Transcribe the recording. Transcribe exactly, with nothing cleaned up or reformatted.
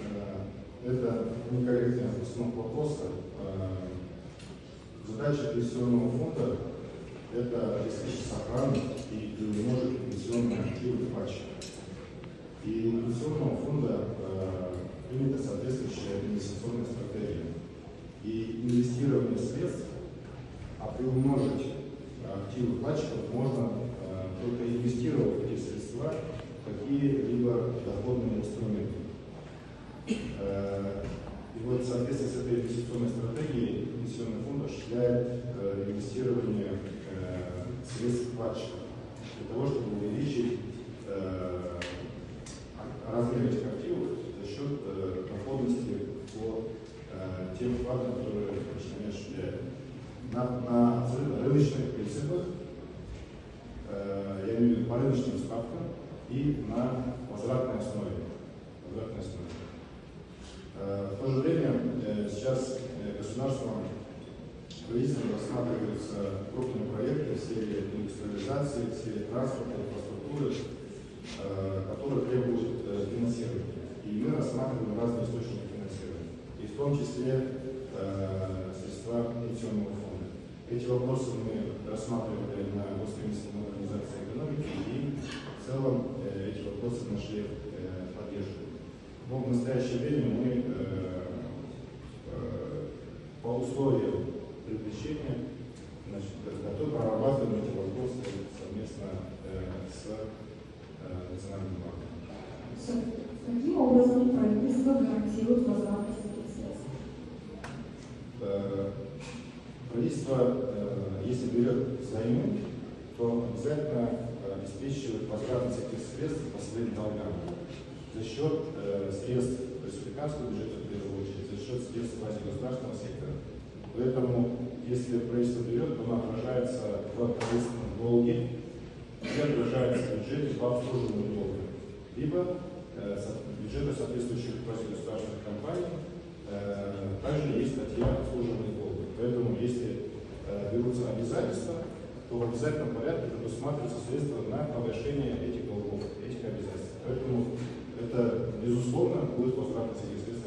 Это некорректная постановка вопроса. Задача пенсионного фонда – это обеспечить сохранность и приумножить пенсионные активы вкладчика. И у пенсионного фонда принята соответствующая инвестиционная стратегия. И инвестирование средств, а приумножить активы вкладчиков можно только инвестировать эти средства в какие-либо доходные инструменты. И вот в соответствии с этой инвестиционной стратегией пенсионный фонд осуществляет инвестирование средств вкладчиков для того, чтобы увеличить размер этих активов за счет доходности по тем вкладам, которые они осуществляют. На, на рыночных принципах, я имею в виду по рыночным ставкам и на возвратной основе. Возвратной основе. В то же время сейчас государством правительством рассматриваются крупные проекты в сфере индустриализации, в сфере транспорта, инфраструктуры, которые требуют финансирования. И мы рассматриваем разные источники финансирования, и в том числе средства пенсионного фонда. Эти вопросы мы рассматривали на Госкомиссии модернизации экономики, и в целом эти вопросы нашли поддержку. Но в настоящее время мы э, э, по условиям привлечения значит, готовы прорабатывать эти вопросы совместно э, с э, Национальным банком. Каким образом правительство гарантирует возвратность этих средств? Э, правительство, э, если берет займы, то обязательно обеспечивает возвратность этих средств по своим долгам за счет э, средств республиканского бюджета, в первую очередь, за счет средств государственного сектора. Поэтому, если правительство берет, то оно отражается в ответственном долге и отражается в бюджете по обслуживанию долга. Либо э, бюджеты соответствующих государственных компаний э, также есть статья обслуживания долга. Поэтому, если э, берутся обязательства, то в обязательном порядке предусматриваются средства на погашение этих долгов, этих обязательств. Поэтому это, безусловно, будет возвратность этих средств